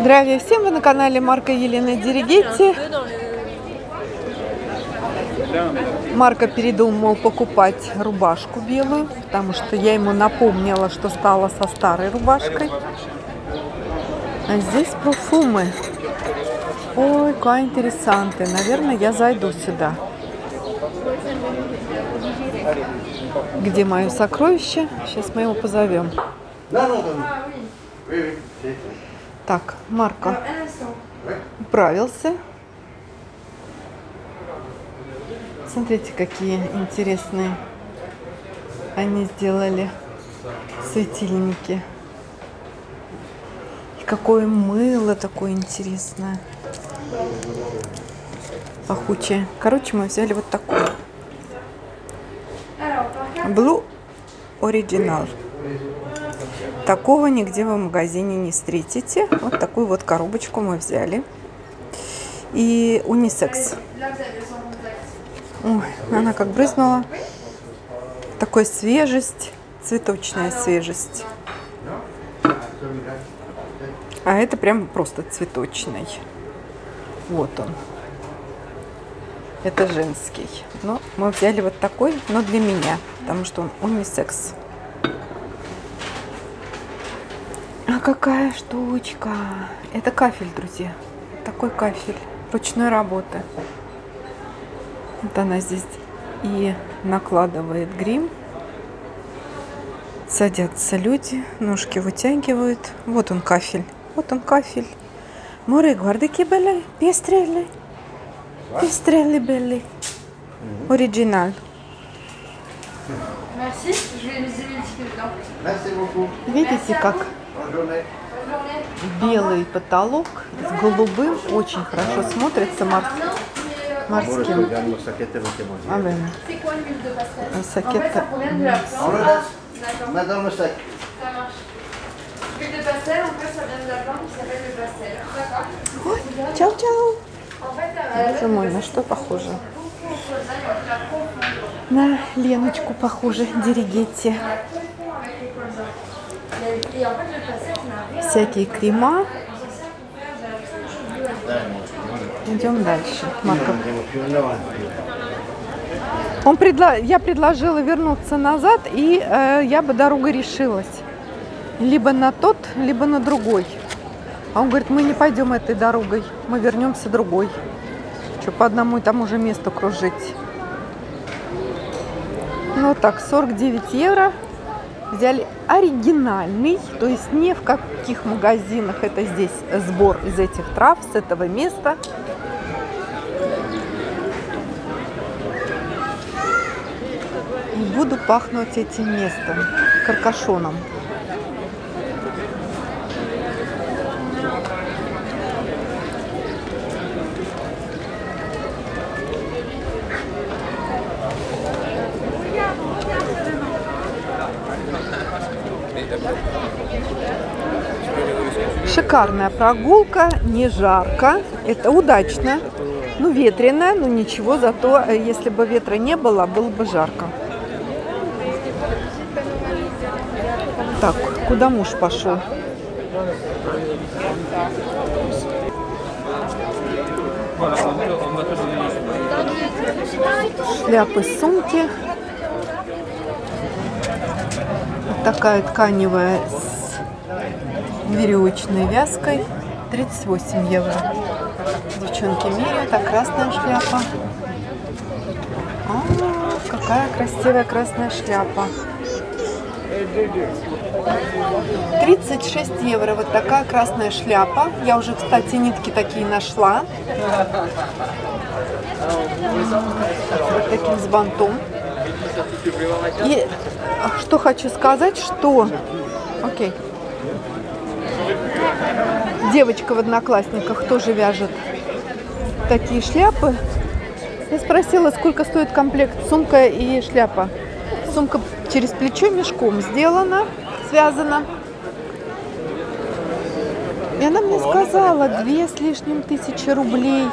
Здравия всем! Вы на канале Марка Елены Диригетти. Марко передумал покупать рубашку белую, потому что я ему напомнила, что стало со старой рубашкой. А здесь парфумы. Ой, какая интересантная. Наверное, я зайду сюда. Где мое сокровище? Сейчас мы его позовем. Так, Марко управился. Смотрите, какие интересные они сделали светильники. И какое мыло такое интересное. Пахучее. Короче, мы взяли вот такое. Blue Original. Такого нигде в магазине не встретите. Вот такую вот коробочку мы взяли. И унисекс. Ой, она как брызнула. Такой свежесть, цветочная свежесть. А это прям просто цветочный. Вот он. Это женский. Но мы взяли вот такой, но для меня, потому что он унисекс. А какая штучка! Это кафель, друзья. Такой кафель ручной работы. Вот она здесь и накладывает грим. Садятся люди, ножки вытягивают. Вот он кафель. Вот он кафель. Море гвардики были, пестрели. Пестрели были. Оригинал. Видите, как белый потолок с голубым очень хорошо смотрится морским. Сакета. Ой, чау-чау. Боже мой, на что похоже? На Леночку похоже, Диригетти. Всякие крема. Идем дальше. Марко. Я предложила вернуться назад, и я бы дорогой решилась. Либо на тот, либо на другой. А он говорит, мы не пойдем этой дорогой, мы вернемся другой. Что, по одному и тому же месту кружить. Ну вот так, 49 евро. Взяли оригинальный, то есть не в каких магазинах, это здесь сбор из этих трав, с этого места. И буду пахнуть этим местом, каркашоном. Шикарная прогулка, не жарко, это удачно, ну ветрено, но ничего, зато если бы ветра не было, было бы жарко. Так, куда муж пошел? Шляпы, сумки. Вот такая тканевая с веревочной вязкой. 38 евро. Девчонки меряют, а красная шляпа. О, какая красивая красная шляпа. 36 евро. Вот такая красная шляпа. Я уже, кстати, нитки такие нашла. Вот таким с бантом. И что хочу сказать, что... Окей. Девочка в Одноклассниках тоже вяжет такие шляпы. Я спросила, сколько стоит комплект сумка и шляпа. Сумка через плечо мешком сделана, связана. И она мне сказала 2 с лишним тысячи рублей.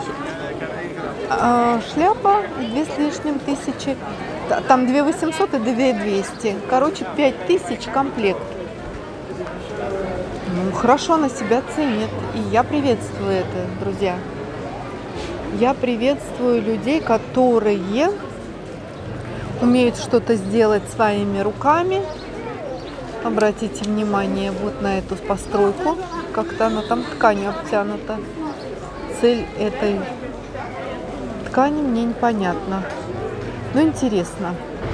Шляпа 2 с лишним тысячи. Там 2 800 и 2 200. Короче, 5000 комплект. хорошо на себя ценит. И я приветствую это, друзья. Я приветствую людей, которые умеют что-то сделать своими руками. Обратите внимание вот на эту постройку. Как-то она там тканью обтянута. Цель этой ткани мне непонятна. Но интересно.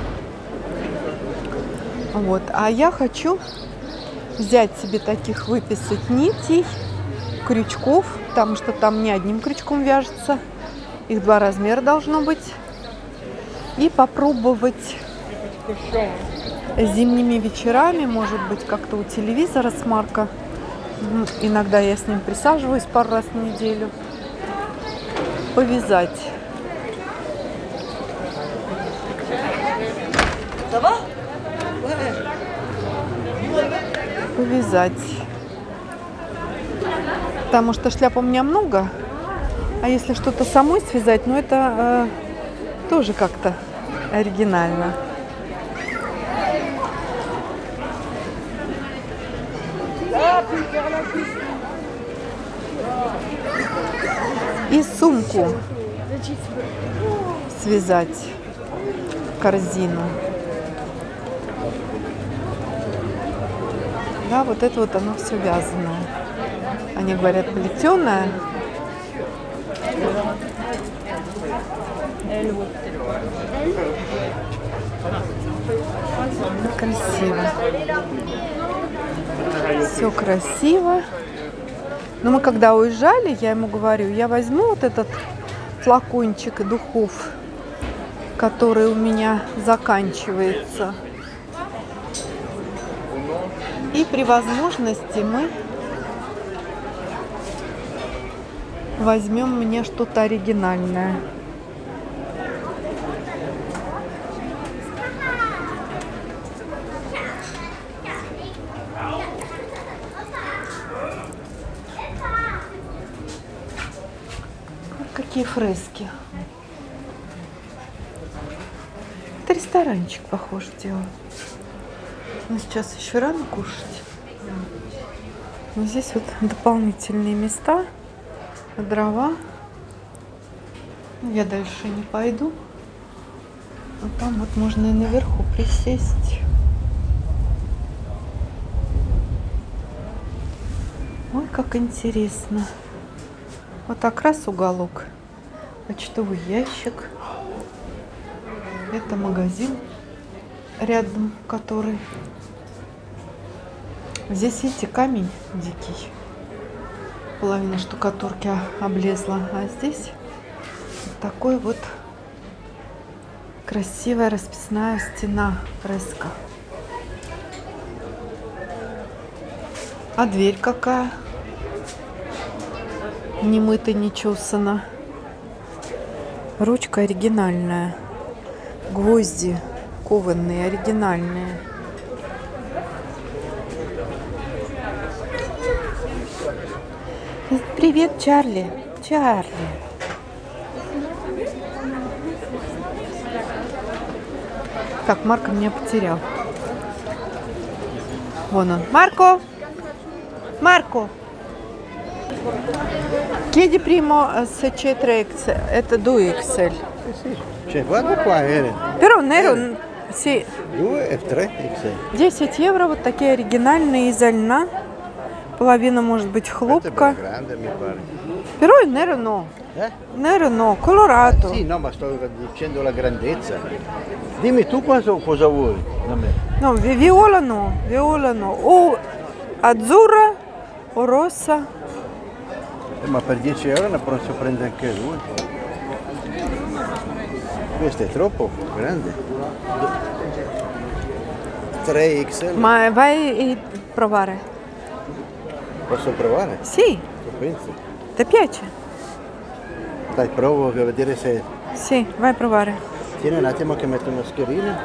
Вот. А я хочу взять себе таких, выписать нитей, крючков, потому что там не одним крючком вяжется. Их 2 размера должно быть. И попробовать зимними вечерами, может быть, как-то у телевизора с Марко. Иногда я с ним присаживаюсь пару раз в неделю. Повязать. Повязать. Потому что шляп у меня много. А если что-то самой связать, ну это тоже как-то оригинально. И сумку связать, корзину. Да, вот это вот оно все вязаное. Они говорят, плетеное. Красиво. Все красиво. Но мы когда уезжали, я ему говорю, я возьму вот этот флакончик духов, который у меня заканчивается. И при возможности мы возьмем мне что-то оригинальное. Какие фрески. Это ресторанчик, похоже, дело. Но сейчас еще рано кушать. Но здесь вот дополнительные места, дрова. Я дальше не пойду. А там вот можно и наверху присесть. Ой, как интересно. Вот так раз уголок. Почтовый ящик. Это магазин рядом, который... Здесь, видите, камень дикий. Половина штукатурки облезла. А здесь вот такой вот красивая расписная стена фреска. А дверь какая? Не мыта, не чесана. Ручка оригинальная. Гвозди кованые, оригинальные. Привет, Чарли. Чарли. Так, Марко меня потерял. Вон он. Марко! Марко! Chiedi primo se c'è 3XL, это 2XL. Sì, guarda qua, Eren. Però nero, sì. 2 e 3XL. 10 евро, вот такие оригинальные из льна. Половина может быть хлопка. Grande, mi pare. Però il nero no. Nero no, colorato. Sì, no, ma sto dicendo la grandezza. Dimmi tu cosa vuoi da me. No, viola no, viola no. O azzurra o rossa. Ma per 10 euro ne posso prendere anche 2. Questo è troppo grande. 3XL. Ma vai provare. Posso provare? Sì. Che pensi? Ti piace? Dai, provo a vedere se... Sì, vai a provare. Tieni un attimo che metto una mascherina.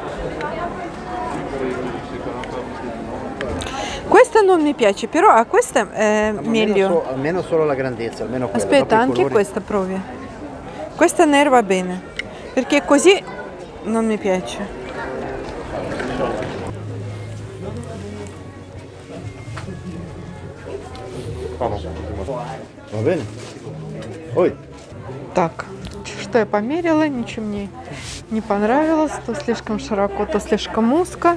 Questa non mi piace, però a questa è meglio. Almeno solo la grandezza, almeno quella. Aspetta, anche questa provi. Questa nera va bene, perché così non mi piace. Pardon. Va bene? Ой. Так, что я померила, ничего мне не понравилось. То слишком широко, то слишком узко.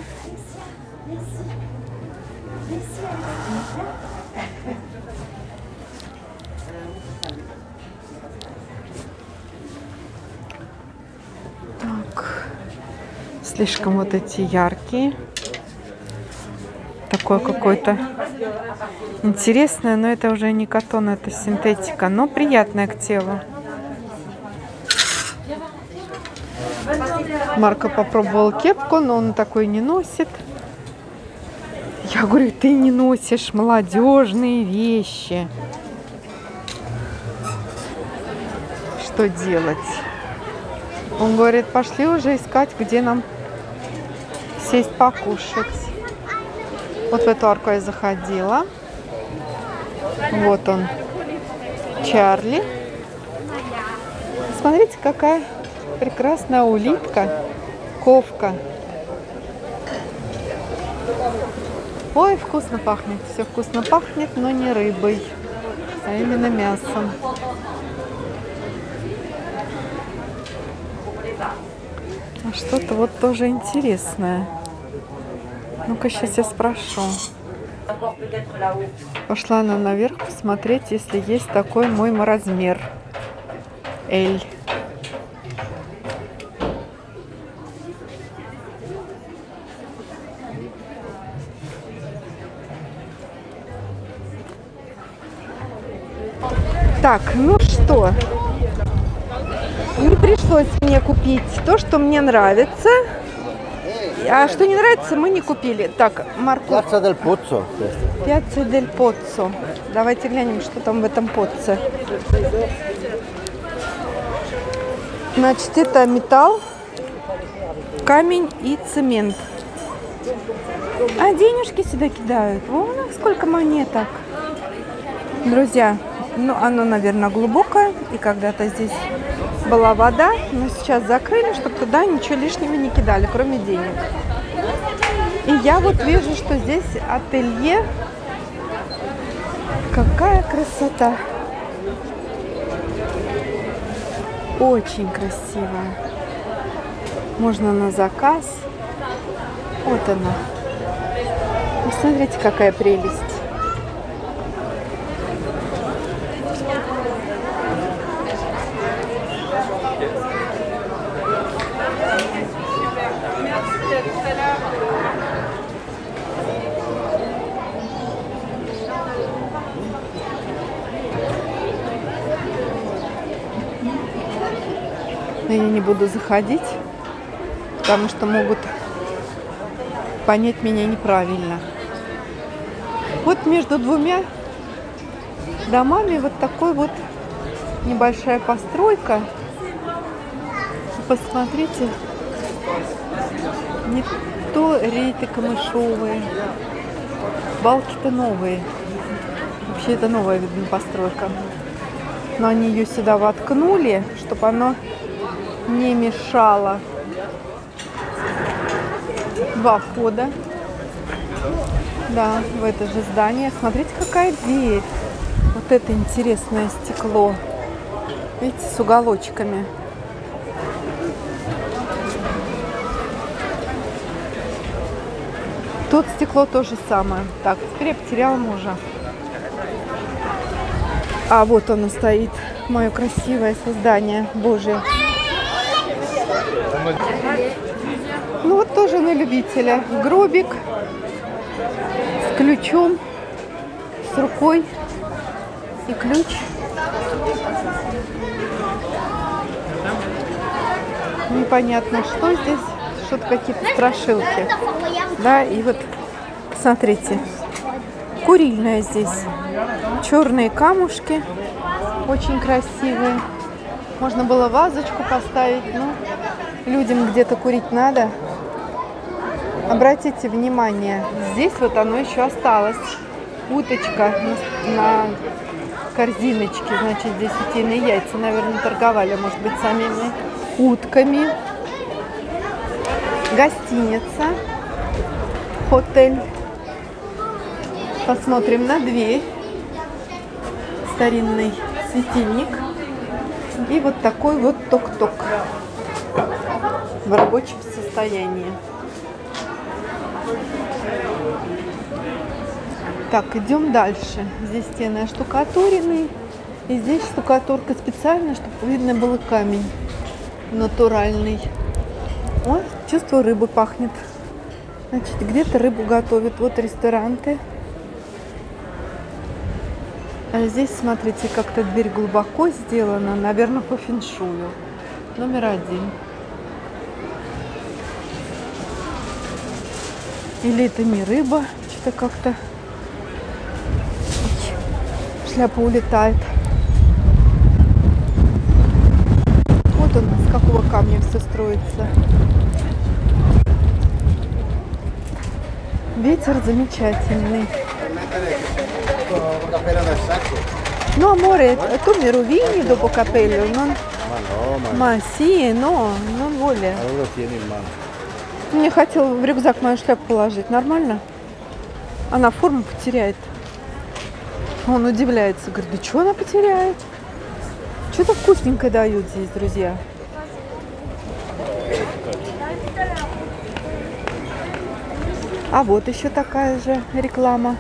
Так, слишком вот эти яркие. Такое какое-то интересное, но это уже не катон, это синтетика, но приятная к телу. Марко попробовал кепку, но он такой не носит. Я говорю, ты не носишь молодежные вещи. Что делать? Он говорит, пошли уже искать, где нам сесть покушать. Вот в эту арку я заходила. Вот он, Чарли. Смотрите, какая прекрасная улитка, ковка. Ой, вкусно пахнет. Все вкусно пахнет, но не рыбой, а именно мясом. А что-то вот тоже интересное. Ну-ка, сейчас я спрошу. Пошла она наверх посмотреть, если есть такой мой размер. L. Так, ну что? Не пришлось мне купить то, что мне нравится. А что не нравится, мы не купили. Так, Марко. Piazza del Pozzo. Пьяцца дель Поццо. Давайте глянем, что там в этом Поццо. Значит, это металл, камень и цемент. А денежки сюда кидают. Вон сколько монеток. Друзья, ну оно, наверное, глубокое. И когда-то здесь была вода, но сейчас закрыли, чтобы туда ничего лишнего не кидали, кроме денег. И я вот вижу, что здесь ателье. Какая красота! Очень красивая. Можно на заказ. Вот она. Посмотрите, какая прелесть. Но я не буду заходить, потому что могут понять меня неправильно. Вот между двумя домами вот такой вот небольшая постройка. Посмотрите, не то рейты камышовые, балки-то новые. Вообще это новая, видно, постройка. Но они ее сюда воткнули, чтобы оно не мешало. Два входа. Да, в это же здание. Смотрите, какая дверь. Вот это интересное стекло. Видите, с уголочками. Тут стекло то же самое. Так, теперь я потеряла мужа. А вот оно стоит. Мое красивое создание Божие. Ну вот тоже на любителя. Гробик с ключом, с рукой и ключ. Непонятно, что здесь. Что-то какие-то страшилки. Да, и вот смотрите. Курильная здесь. Черные камушки. Очень красивые. Можно было вазочку поставить, но людям где-то курить надо. Обратите внимание, здесь вот оно еще осталось. Уточка на корзиночке. Значит, здесь утиные яйца, наверное, торговали, может быть, самими утками. Гостиница. Отель. Посмотрим на дверь. старинный светильник. И вот такой вот ток-ток в рабочем состоянии. Так, идем дальше. Здесь стены оштукатуренные. И здесь штукатурка специальная, чтобы видно было камень натуральный. О, чувствую, рыбы пахнет. Значит, где-то рыбу готовят. Вот ресторанты. А здесь, смотрите, как-то дверь глубоко сделана. Наверное, по феншую. Номер 1. Или это не рыба. Что-то как-то... Шляпа улетает. Вот он, из какого камня все строится. Ветер замечательный. No amore, tu mi rovini dopo capello, non... Ma no, Ma sì, no, non vuole. allora lo tieni in mano. Мне хотел в рюкзак мою шляпу положить. Нормально? Она форму потеряет. Он удивляется. Говорит, да что она потеряет? Что-то вкусненькое дают здесь, друзья. А вот еще такая же реклама.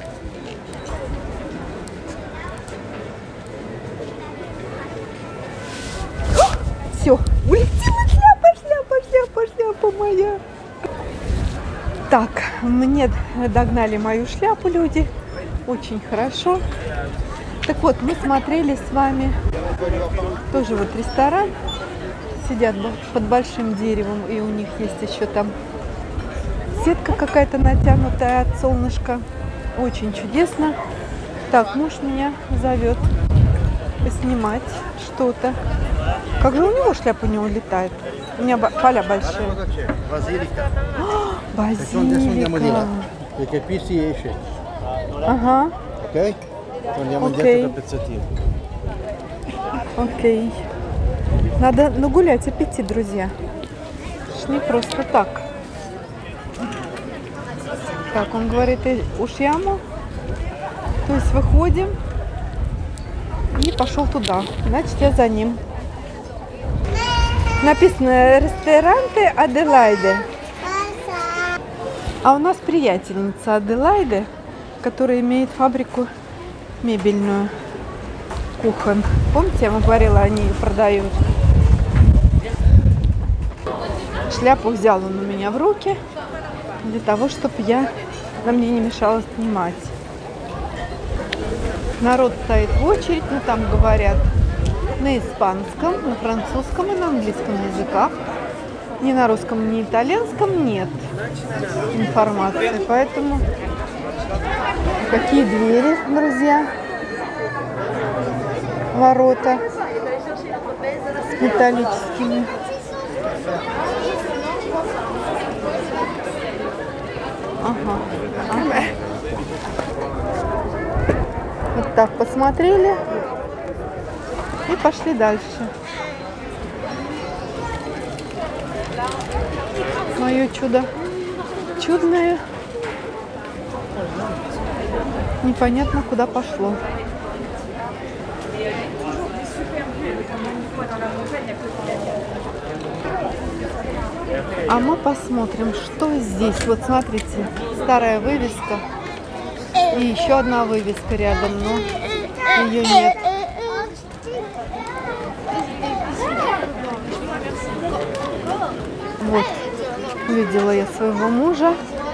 Все, улетела шляпа моя. Так, мне догнали мою шляпу люди. Очень хорошо. Так вот, мы смотрели с вами тоже вот ресторан. Сидят под большим деревом, и у них есть еще там сетка какая-то натянутая от солнышка. Очень чудесно. Так, муж меня зовет поснимать что-то. Как же у него шляпа не улетает? У меня поля большие. Basilica. Базилика. Adesso andiamo di là. Perché qui si esce, Ага, ok? Torniamo Ok. indietro per pezzettino. окей. Надо нагулять аппетит, друзья. Это ж не просто так. Так, он говорит, ушьяму. То есть выходим. И пошел туда. Значит, я за ним. Написано «Ресторанте Аделаиде». А у нас приятельница Аделаиде, которая имеет фабрику мебельную, кухон. Помните, я вам говорила, они ее продают. Шляпу взял он у меня в руки для того, чтобы она мне не мешала снимать. Народ стоит в очередь, но там говорят на испанском, на французском и на английском языках. Ни на русском, ни итальянском нет информации. Поэтому какие двери, друзья, ворота с металлическими. Ага. Вот так посмотрели и пошли дальше. Мое чудо чудное непонятно куда пошло. А мы посмотрим, что здесь. Вот смотрите, старая вывеска и еще одна вывеска рядом, но ее нет. Вот, увидела я своего мужа.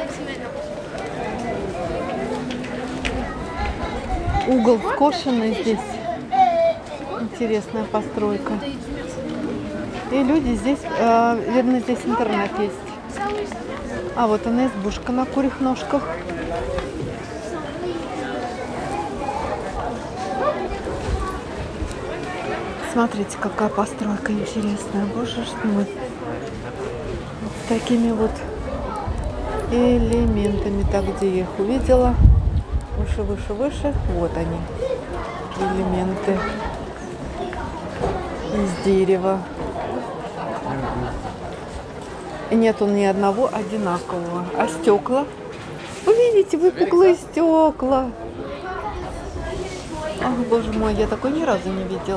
Угол скошенный здесь. Интересная постройка. И люди здесь, видно, здесь интернет есть. А вот она, избушка на курьих ножках. Смотрите, какая постройка интересная. Боже ж мой. С такими вот элементами. Так, где я их увидела? Выше, выше, выше. Вот они. Элементы из дерева. И нету ни одного одинакового. А стекла? Вы видите, выпуклые стекла. Ах, боже мой, я такой ни разу не видела.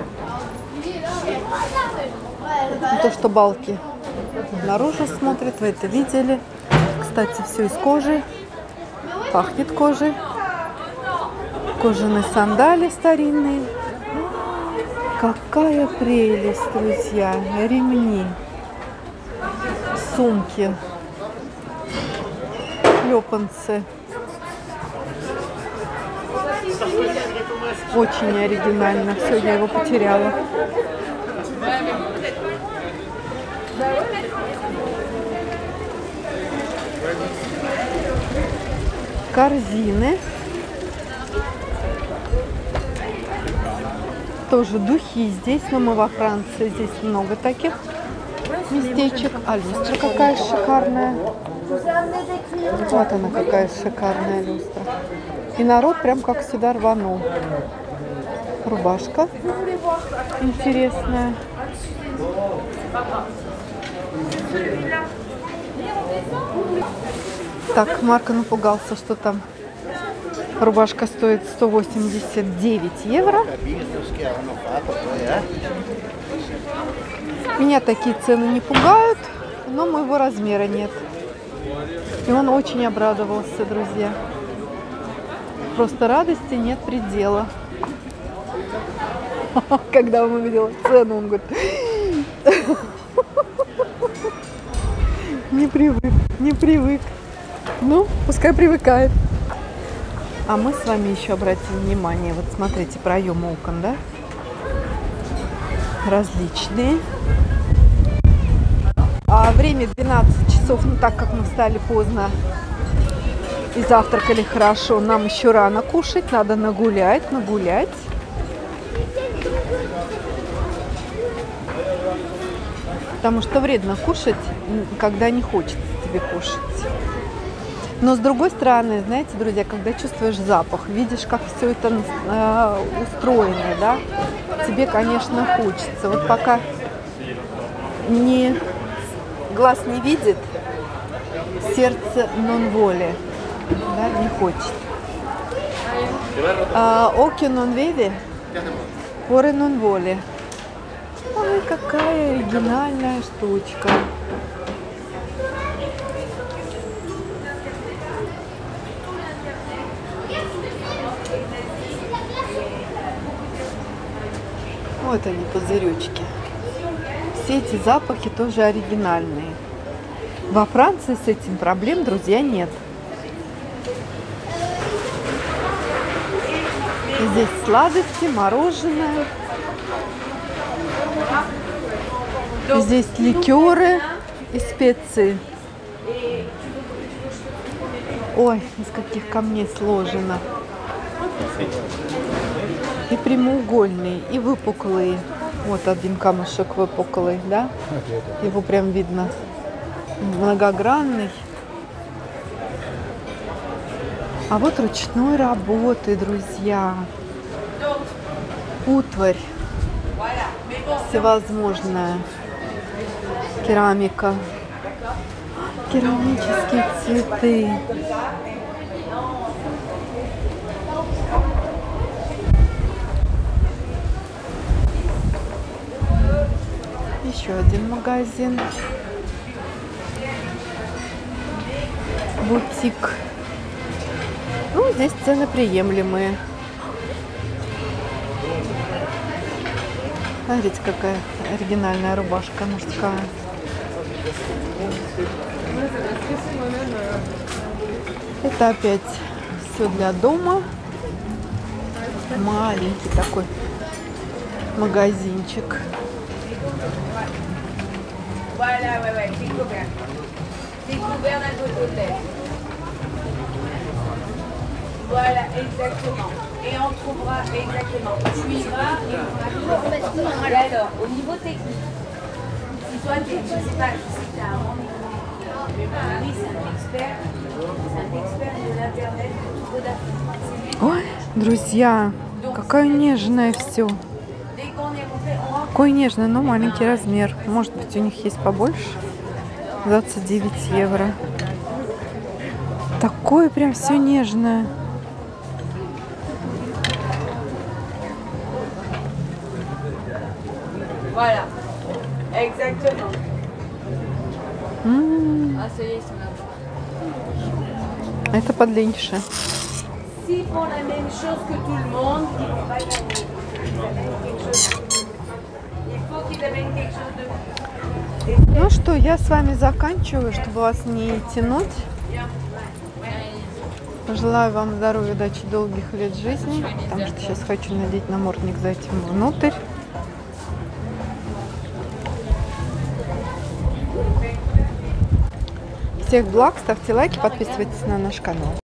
То, что балки наружу смотрят, вы это видели. Кстати, все из кожи. Пахнет кожей. Кожаные сандали старинные. Какая прелесть, друзья. Ремни. Сумки. Шлепанцы. Очень оригинально. Все, я его потеряла. Корзины. Тоже духи здесь, но мы во Франции. Здесь много таких местечек. А люстра какая шикарная. Вот она какая шикарная люстра. И народ прям как сюда рванул. Рубашка интересная. Так, Марко напугался, что там рубашка стоит 189 евро. Меня такие цены не пугают, но моего размера нет. И он очень обрадовался, друзья. Просто радости нет предела. Когда он увидел цену, он говорит: не привык, не привык. Ну, пускай привыкает. А мы с вами еще обратим внимание. Вот смотрите, проемы окон, да? Различные. А время 12 часов, ну так как мы встали поздно и завтракали хорошо, нам еще рано кушать, надо нагулять. Потому что вредно кушать, когда не хочется тебе кушать. Но с другой стороны, знаете, друзья, когда чувствуешь запах, видишь, как все это устроено, да, тебе, конечно, хочется. Вот пока глаз не видит, сердце non vuole, да, не хочет. Occhio non vede, cuore non vuole. Ой, какая оригинальная штучка. Вот они, пузыречки. Все эти запахи тоже оригинальные. Во Франции с этим проблем, друзья, нет. Здесь сладости, мороженое. Здесь ликеры и специи. Ой, из каких камней сложено. И прямоугольные, и выпуклые. Вот один камушек выпуклый, да? Его прям видно. Многогранный. А вот ручной работы, друзья. Утварь. Всевозможная. Керамика. Керамические цветы. Еще один магазин. Бутик. Ну, здесь цены приемлемые. Смотрите, какая оригинальная рубашка мужская. Это опять все для дома. Маленький такой магазинчик. Voilà, exactement. Et on trouvera exactement. Tu iras et alors, au niveau technique, si toi, je sais pas, je sais que tu as un rendez-vous, mais mon mari, c'est un expert de l'internet, de tout d'Afrique. Ой, друзья, какое нежное все. Какой нежный, но маленький размер. Может быть, у них есть побольше. 29 евро. Такое прям все нежное. Voilà. Exactement. Ah, ça y est, ils sont là-bas. Это подлиннее. S'ils font la même chose que tout le monde, ils vont pas gagner. Ils amènent quelque chose. Il faut qu'ils amènent quelque chose de plus. Ну что, я с вами заканчиваю, чтобы вас не тянуть. Желаю вам здоровья, удачи, долгих лет жизни, потому что сейчас хочу надеть намордник, зайти внутрь. Всех благ, ставьте лайки, подписывайтесь на наш канал.